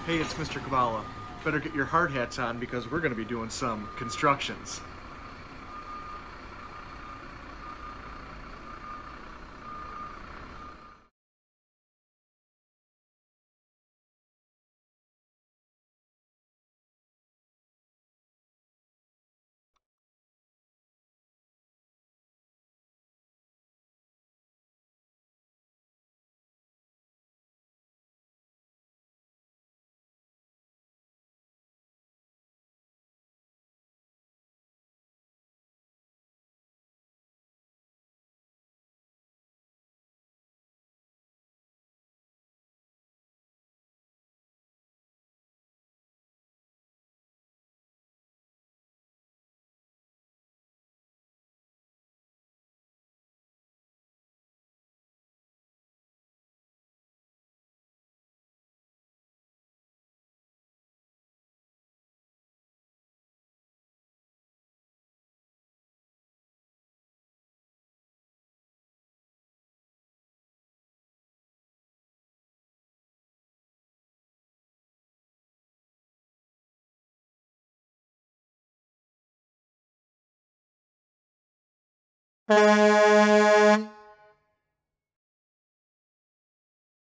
Hey, it's Mr. Kabbalah. Better get your hard hats on because we're going to be doing some constructions.